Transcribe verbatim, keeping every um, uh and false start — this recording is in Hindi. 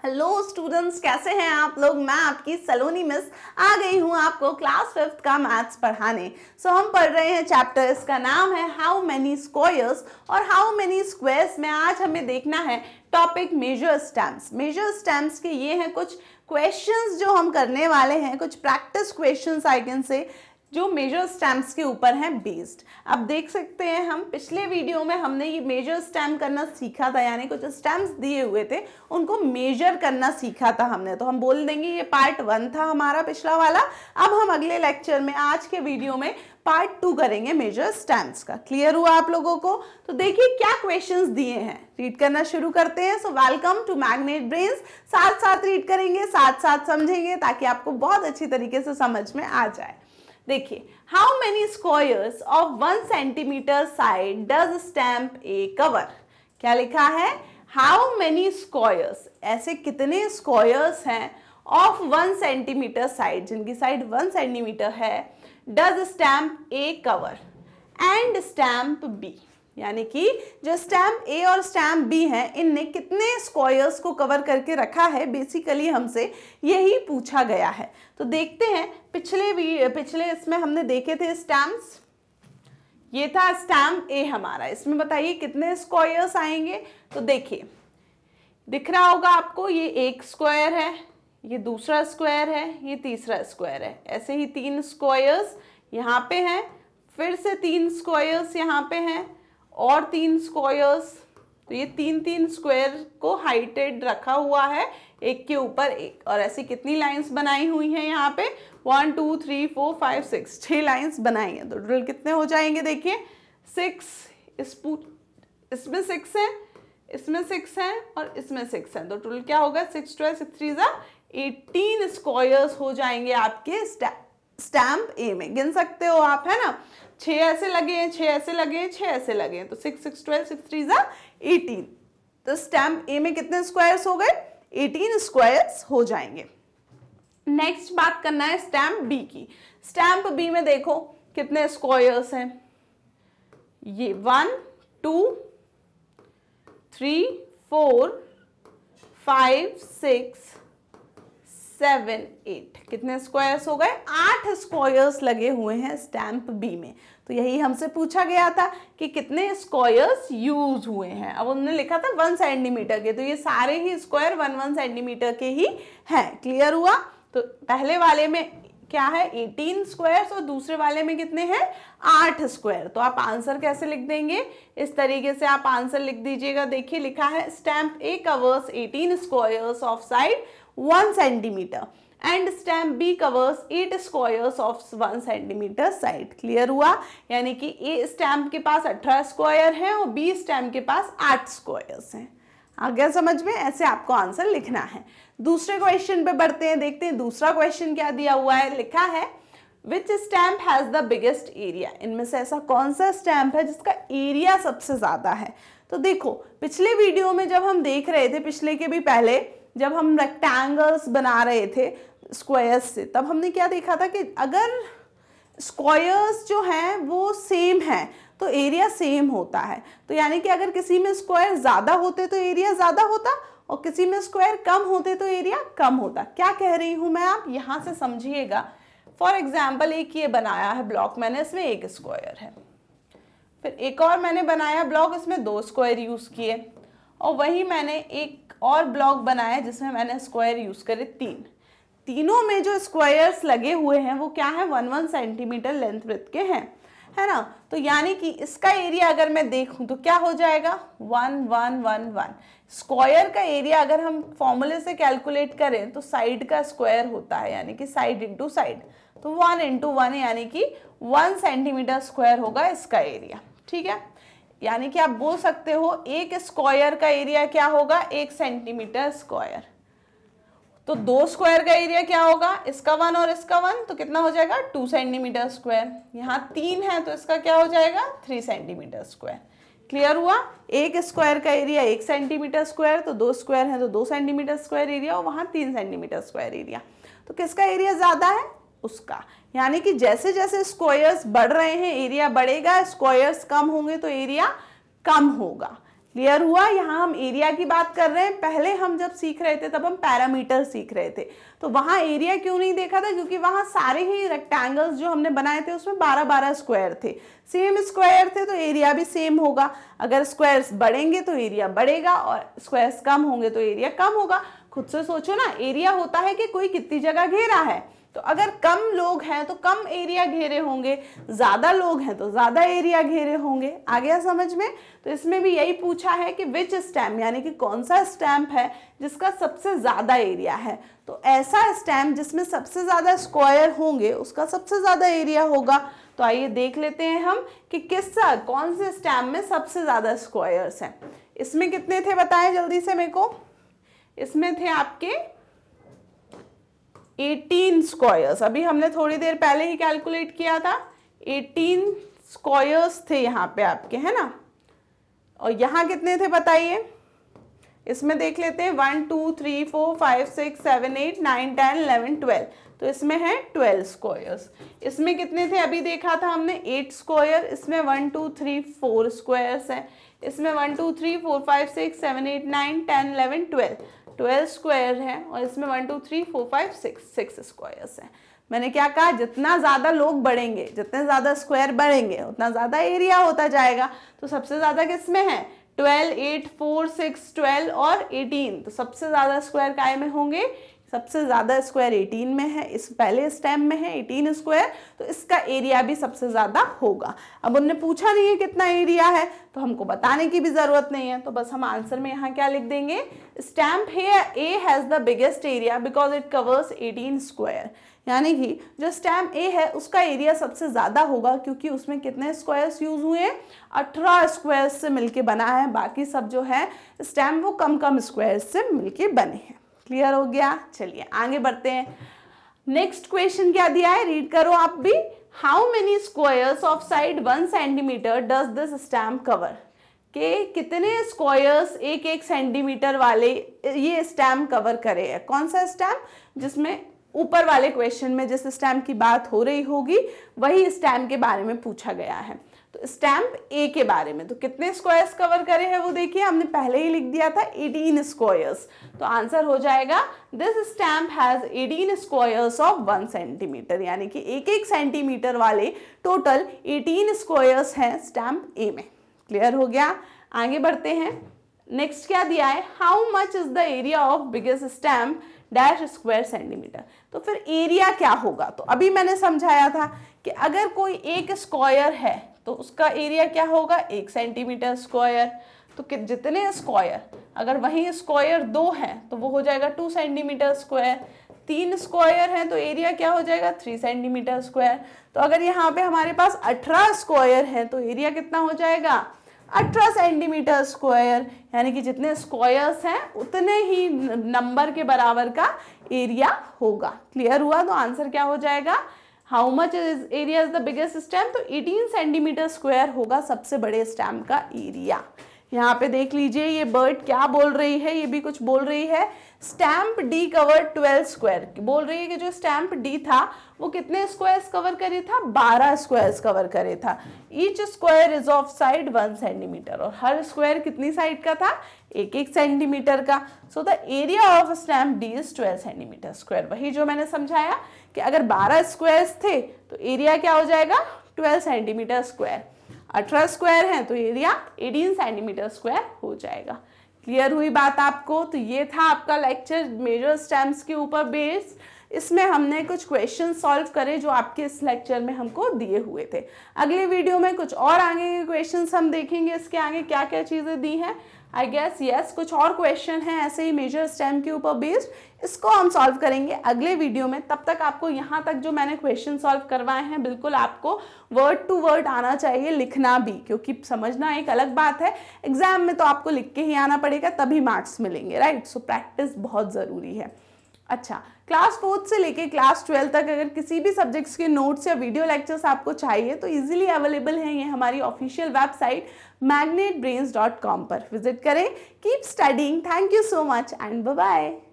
हेलो स्टूडेंट्स, कैसे हैं आप लोग। मैं आपकी सलोनी मिस आ गई हूँ आपको क्लास फिफ्थ का मैथ्स पढ़ाने। सो so, हम पढ़ रहे हैं चैप्टर, इसका नाम है हाउ मेनी स्क्वायर्स और हाउ मेनी स्क्वायर्स में आज हमें देखना है topic measure stamps. Measure stamps के ये हैं कुछ क्वेश्चंस जो हम करने वाले हैं, कुछ practice questions I can say, जो मेजर स्टैम्प्स के ऊपर हैं बेस्ड। अब देख सकते हैं हम पिछले वीडियो में हमने ये मेजर स्टैम्प करना सीखा था, यानी कुछ स्टैम्प्स दिए हुए थे उनको मेजर करना सीखा था हमने। तो हम बोल देंगे ये पार्ट वन था हमारा पिछला वाला। अब हम अगले लेक्चर में आज के वीडियो में पार्ट टू करेंगे मेजर स्टैम्प्स का। क्लियर हुआ आप लोगों को? तो देखिए क्या क्वेश्चंस दिए हैं, रीड करना शुरू करते हैं। So welcome to magnet brains. साथ साथ रीड करेंगे, साथ साथ समझेंगे ताकि आपको बहुत अच्छी तरीके से समझ में आ जाए। देखिए, how many squares of one centimetre side does stamp A cover. क्या लिखा है? हाउ मेनी स्क्वायर्स, ऐसे कितने स्क्वायर्स हैं ऑफ वन सेंटीमीटर साइड, जिनकी साइड वन सेंटीमीटर है, does stamp A cover and stamp B, यानी कि जो स्टैम्प ए और स्टैम्प बी हैं इनने कितने स्क्वायर्स को कवर करके रखा है, बेसिकली हमसे यही पूछा गया है। तो देखते हैं, पिछले भी पिछले इसमें हमने देखे थे स्टैम्प्स, ये था स्टैम्प ए हमारा, इसमें बताइए कितने स्क्वायर्स आएंगे। तो देखिए दिख रहा होगा आपको, ये एक स्क्वायर है, ये दूसरा स्क्वायर है, ये तीसरा स्क्वायर है, ऐसे ही तीन स्क्वायर्स यहाँ पे हैं, फिर से तीन स्क्वायर्स यहाँ पे हैं और तीन स्क्वायर्स। तो ये तीन तीन स्क्वायर को हाइटेड रखा हुआ है एक के ऊपर एक, और ऐसी कितनी लाइंस बनाई हुई हैं यहाँ पे, one two three four five six, छह लाइंस बनाई हैं। तो टोटल कितने हो जाएंगे देखिए, सिक्स, इस इसमें सिक्स है, इसमें सिक्स है और इसमें सिक्स है। तो टोटल क्या होगा, सिक्स ट्वेल्व सिक्स थ्री जा एटीन स्क्वायर्स हो जाएंगे आपके स्टैम्प ए में। गिन सकते हो आप, है ना, छह ऐसे लगे हैं, छह ऐसे लगे हैं, छह ऐसे लगे हैं, तो six six twelve six three जा एटीन। तो स्टैम्प ए में कितने स्क्वायर्स हो गए, एटीन स्क्वायर्स हो जाएंगे। नेक्स्ट बात करना है स्टैम्प बी की। स्टैम्प बी में देखो कितने स्क्वायर्स हैं, ये one two three four five six seven eight, कितने स्क्वायर्स हो गए, आठ स्क्वायर्स लगे हुए हैं स्टैम्प बी में। तो यही हमसे पूछा गया था कि कितने स्क्वायर्स यूज हुए हैं। अब उन्होंने लिखा था वन सेंटीमीटर के, तो ये सारे ही स्क्वायर वन वन सेंटीमीटर के ही हैं। क्लियर हुआ? तो पहले वाले में क्या है, एटीन स्क्वायर्स, और दूसरे वाले में कितने हैं, आठ स्क्वायर। तो आप आंसर कैसे लिख देंगे, इस तरीके से आप आंसर लिख दीजिएगा। देखिए लिखा है stamp A covers eighteen squares of side one centimetre and stamp B covers eight squares of one centimetre side. Clear हुआ? यानी कि ए स्टैम्प के पास अठारह स्क्वायर है और बी स्टैम्प के पास आठ स्क्वायर्स हैं। आ गया समझ में? ऐसे आपको आंसर लिखना है। दूसरे क्वेश्चन पे बढ़ते हैं, देखते हैं दूसरा क्वेश्चन क्या दिया हुआ है। लिखा है which stamp has the biggest area. इनमें से ऐसा कौन सा स्टैम्प है जिसका एरिया सबसे ज्यादा है। तो देखो पिछले वीडियो में जब हम देख रहे थे, पिछले के भी पहले जब हम रेक्टेंगल्स बना रहे थे स्क्वायर्स से, तब हमने क्या देखा था कि अगर स्क्वायर्स जो हैं वो सेम हैं तो एरिया सेम होता है। तो यानी कि अगर किसी में स्क्वायर ज़्यादा होते तो एरिया ज़्यादा होता और किसी में स्क्वायर कम होते तो एरिया कम होता। क्या कह रही हूँ मैं, आप यहाँ से समझिएगा। फॉर एग्जाम्पल एक ये बनाया है ब्लॉक मैंने, इसमें एक स्क्वायर है, फिर एक और मैंने बनाया ब्लॉक, इसमें दो स्क्वायर यूज़ किए, और वही मैंने एक और ब्लॉक बनाया जिसमें मैंने स्क्वायर यूज़ करे तीन। तीनों में जो स्क्वायर्स लगे हुए हैं वो क्या है, one one centimetre length breadth के हैं, है ना। तो यानी कि इसका एरिया अगर मैं देखूं तो क्या हो जाएगा, one one one one. Square का एरिया अगर हम फॉर्मूले से कैलकुलेट करें तो साइड का स्क्वायर होता है, यानी कि साइड इंटू साइड, तो वन इंटू वन यानी कि वन सेंटीमीटर स्क्वायर होगा इसका एरिया। ठीक है, यानी कि आप बोल सकते हो एक स्क्वायर का एरिया क्या होगा, एक सेंटीमीटर स्क्वायर। तो दो स्क्वायर का एरिया क्या होगा, इसका वन और इसका वन, तो कितना हो जाएगा, टू सेंटीमीटर स्क्वायर। यहाँ तीन है तो इसका क्या हो जाएगा, थ्री सेंटीमीटर स्क्वायर। क्लियर हुआ? एक स्क्वायर का एरिया एक सेंटीमीटर स्क्वायर, तो दो स्क्वायर है तो दो सेंटीमीटर स्क्वायर एरिया, और वहाँ तीन सेंटीमीटर स्क्वायर एरिया। तो किसका एरिया ज़्यादा है, उसका। यानी कि जैसे जैसे स्क्वायर्स बढ़ रहे हैं एरिया बढ़ेगा, स्क्वायर्स कम होंगे तो एरिया कम होगा। क्लियर हुआ? यहाँ हम एरिया की बात कर रहे हैं, पहले हम जब सीख रहे थे तब हम पैरामीटर सीख रहे थे, तो वहाँ एरिया क्यों नहीं देखा था? क्योंकि वहाँ सारे ही रेक्टेंगल्स जो हमने बनाए थे उसमें बारह बारह स्क्वायर थे, सेम स्क्वायर थे, तो एरिया भी सेम होगा। अगर स्क्वायर्स बढ़ेंगे तो एरिया बढ़ेगा और स्क्वायर्स कम होंगे तो एरिया कम होगा। खुद से सोचो ना, एरिया होता है कि कोई कितनी जगह घेरा है, तो अगर कम लोग हैं तो कम एरिया घेरे होंगे, ज्यादा लोग हैं तो ज्यादा एरिया घेरे होंगे। आ गया समझ में? तो इसमें भी यही पूछा है कि विच स्टैम्प, यानी कि कौन सा स्टैम्प है जिसका सबसे ज्यादा एरिया है। तो ऐसा स्टैम्प जिसमें सबसे ज्यादा स्क्वायर होंगे उसका सबसे ज्यादा एरिया होगा। तो आइए देख लेते हैं हम कि किस कौन से स्टैम्प में सबसे ज्यादा स्क्वायर्स हैं। इसमें कितने थे बताएं जल्दी से मेरे को। इसमें थे आपके अठारह स्क्वायर्स, अभी हमने थोड़ी देर पहले ही कैलकुलेट किया था। अठारह स्क्वायर्स थे यहाँ पे आपके, है ना। और यहाँ कितने थे बताइए। इसमें देख लेते हैं, one two three four five six seven eight nine ten eleven twelve, तो इसमें है ट्वेल्व स्क्वायर्स। इसमें कितने थे अभी देखा था हमने, एट स्क्वायर। इसमें one two three four squares हैं। इसमें one two three four five six seven eight nine ten eleven twelve, twelve square है। और इसमें one two three four five six six squares हैं। मैंने क्या कहा, जितना ज़्यादा लोग बढ़ेंगे, जितने ज़्यादा स्क्वायर बढ़ेंगे उतना ज़्यादा एरिया होता जाएगा। तो सबसे ज़्यादा किसमें है, twelve, eight, four, six, twelve और अठारह। तो सबसे ज़्यादा स्क्वायर काय में होंगे, सबसे ज़्यादा स्क्वायर अठारह में है, इस पहले स्टेम में है अठारह स्क्वायर, तो इसका एरिया भी सबसे ज़्यादा होगा। अब उन्होंने पूछा नहीं है कितना एरिया है, तो हमको बताने की भी ज़रूरत नहीं है, तो बस हम आंसर में यहाँ क्या लिख देंगे, stamp here A has the biggest area because it covers अठारह स्क्वायर। यानी कि जो स्टैम्प ए है उसका एरिया सबसे ज़्यादा होगा क्योंकि उसमें कितने स्क्वायर्स यूज़ हुए हैं, अठारह स्क्वायर्स से मिलके बना है। बाकी सब जो है स्टैम्प वो कम कम स्क्वायर्स से मिलके बने हैं। क्लियर हो गया? चलिए आगे बढ़ते हैं। नेक्स्ट क्वेश्चन क्या दिया है, रीड करो आप भी। How many squares of side one centimetre does this stamp cover? के कितने स्क्वायर्स एक एक सेंटीमीटर वाले ये स्टैम्प कवर करे है। कौन सा स्टैम्प, जिसमें ऊपर वाले क्वेश्चन में जिस स्टैम्प की बात हो रही होगी वही स्टैम्प के बारे में पूछा गया है। तो स्टैम्प ए के बारे में तो कितने स्क्वायर्स कवर करे हैं वो देखिए, हमने पहले ही लिख दिया था अठारह स्क्वायर्स। तो आंसर हो जाएगा दिस स्टैम्प हैज अठारह स्क्वायर्स ऑफ वन सेंटीमीटर, यानी कि एक एक सेंटीमीटर वाले टोटल अठारह स्क्वायर्स हैं स्टैम्प ए में। क्लियर हो गया? आगे बढ़ते हैं। नेक्स्ट क्या दिया है, how much is the area of biggest stamp dash square centimetre. तो फिर एरिया क्या होगा, तो अभी मैंने समझाया था कि अगर कोई एक स्क्वायर है तो उसका एरिया क्या होगा, एक सेंटीमीटर स्क्वायर। तो कि जितने स्क्वायर, अगर वहीं स्क्वायर दो हैं तो वो हो जाएगा टू सेंटीमीटर स्क्वायर। तीन स्क्वायर हैं तो एरिया क्या हो जाएगा, थ्री सेंटीमीटर स्क्वायर। तो अगर यहाँ पे हमारे पास अठारह स्क्वायर है तो एरिया कितना हो जाएगा, अठारह सेंटीमीटर स्क्वायर। यानी कि जितने स्क्वायर्स हैं उतने ही नंबर के बराबर का एरिया होगा। क्लियर हुआ? तो आंसर क्या हो जाएगा, how much is area is the biggest stamp, तो अठारह सेंटीमीटर स्क्वायर होगा सबसे बड़े स्टैम्प का एरिया। यहाँ पे देख लीजिए ये बर्ड क्या बोल रही है, ये भी कुछ बोल रही है। Stamp D cover twelve square, बोल रही है कि जो स्टैम्प डी था वो कितने स्क्वायर्स कवर करे था, बारह स्क्वायर्स कवर करे था। Each square is of side one centimetre, और हर स्क्वायर कितनी साइड का था, एक एक सेंटीमीटर का। So the area of stamp D is twelve centimetre square. वही जो मैंने समझाया कि अगर बारह स्क्वायर्स थे तो एरिया क्या हो जाएगा, ट्वेल्व सेंटीमीटर स्क्वायर। अठारह स्क्वायर है तो एरिया अठारह सेंटीमीटर स्क्वायर हो जाएगा। क्लियर हुई बात आपको? तो ये था आपका लेक्चर मेजर स्टैम्प्स के ऊपर बेस्ड। इसमें हमने कुछ क्वेश्चन सॉल्व करे जो आपके इस लेक्चर में हमको दिए हुए थे। अगले वीडियो में कुछ और आगे के क्वेश्चंस हम देखेंगे, इसके आगे क्या क्या चीज़ें दी हैं। आई गेस यस कुछ और क्वेश्चन हैं ऐसे ही मेजर स्टैम्प के ऊपर बेस्ड, इसको हम सॉल्व करेंगे अगले वीडियो में। तब तक आपको यहाँ तक जो मैंने क्वेश्चन सॉल्व करवाए हैं बिल्कुल आपको वर्ड टू वर्ड आना चाहिए, लिखना भी, क्योंकि समझना एक अलग बात है, एग्जाम में तो आपको लिख के ही आना पड़ेगा तभी मार्क्स मिलेंगे, राइट। सो प्रैक्टिस बहुत ज़रूरी है। अच्छा, क्लास फोर्थ से लेके क्लास ट्वेल्थ तक अगर किसी भी सब्जेक्ट्स के नोट्स या वीडियो लेक्चर्स आपको चाहिए तो इजीली अवेलेबल हैं ये हमारी official website magnet brains dot com पर विजिट करें। Keep studying. Thank you so much and bye bye.